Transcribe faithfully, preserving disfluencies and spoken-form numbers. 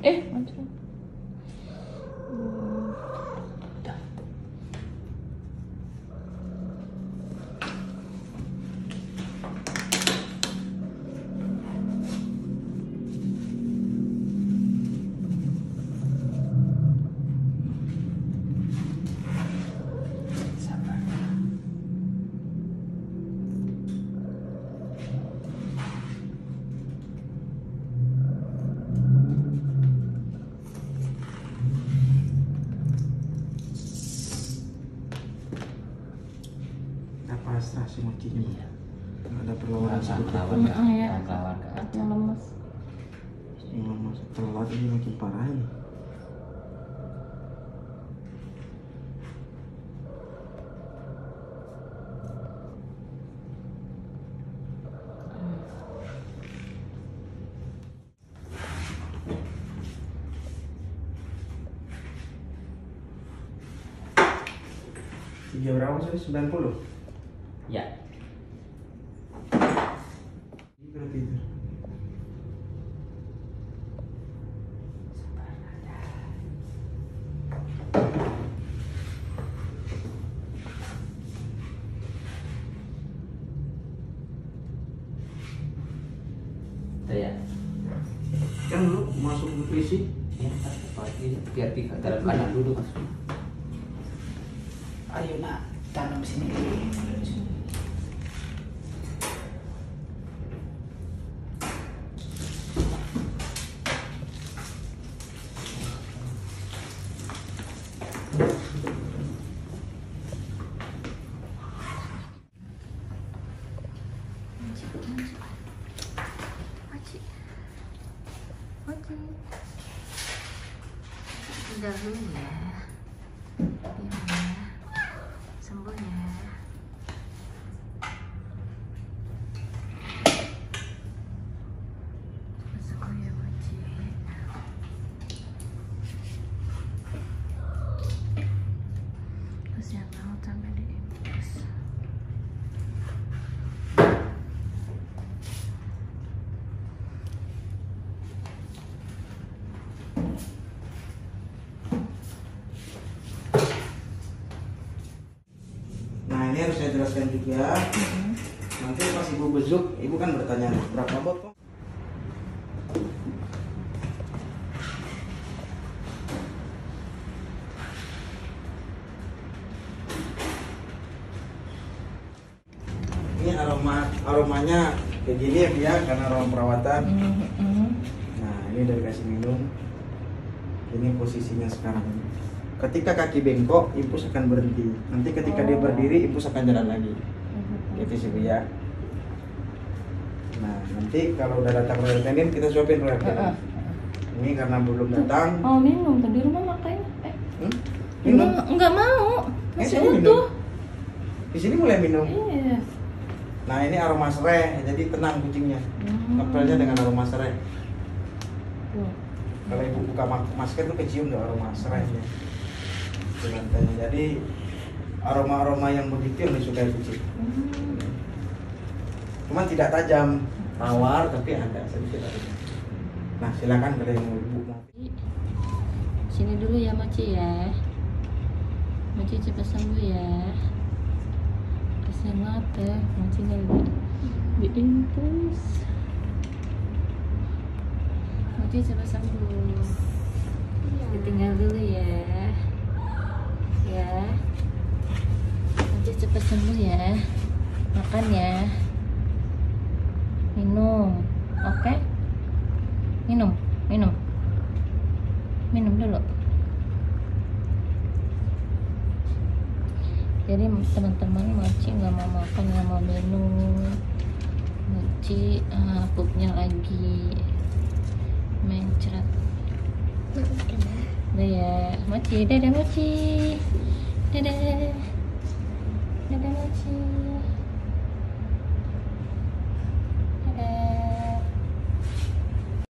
Eh, macam. Pasrah sih mochinya, iya. Nggak ada perlawanan sedikit. Lawan, ya. Lawan, yang lemes. Yang lemes, telat ini makin parah ini. Tiga berapa sih? sembilan puluh? Ya. Berarti itu. Tuh ya. Kan lu masuk nutrisi? Ya, pasti biar tiga dalam kanan dulu mas. Ayo nak, tanam sini. Udah dulu ya, biar ya sembuh ya. Masuk ya mochi. Terus yang mau sampai di infus. Ini harus saya jelaskan juga. Mm-hmm. Nanti pas ibu besuk, ibu kan bertanya berapa bot kok? Ini aroma aromanya kayak gini ya dia karena aroma perawatan. Mm-hmm. Nah ini udah dikasih minum. Ini posisinya sekarang. Ketika kaki bengkok, infus akan berhenti. Nanti ketika oh. dia berdiri, infus akan jalan lagi. Uh-huh. Gitu sih Bu ya. Nah, nanti kalau udah datang royatenin, kita suapin royatenin. Uh-uh. Ini karena belum datang. Oh minum, tadi rumah makanya. Eh. Hmm? Minum? Enggak, enggak mau. Masih eh, utuh. Di sini mulai minum. Iya. Nah ini aroma serai, jadi tenang kucingnya. Hmm. Ngepelnya dengan aroma serai. Hmm. Kalau ibu buka masker tuh kecium tuh aroma serainya. Lantainya. Jadi aroma-aroma yang begitu yang disukai kucing. Hmm. Cuman tidak tajam, tawar tapi ada sedikit. Nah silakan kalau yang mau ibu mau. Sini dulu ya mochi ya. Mochi cepat sembuh ya. Kasihan banget ya, mochi nggak di diinfus. Mochi cepat sembuh. Ditinggal dulu ya. Ya, nanti cepat sembuh ya. Makan ya, minum, oke? Okay? Minum, minum, minum dulu. Jadi teman-teman mochi nggak mau makan, nggak mau minum. Mochi uh, pupnya lagi mencret. Udah ya, mochi, dadah mochi. Dadah. Dadah mochi.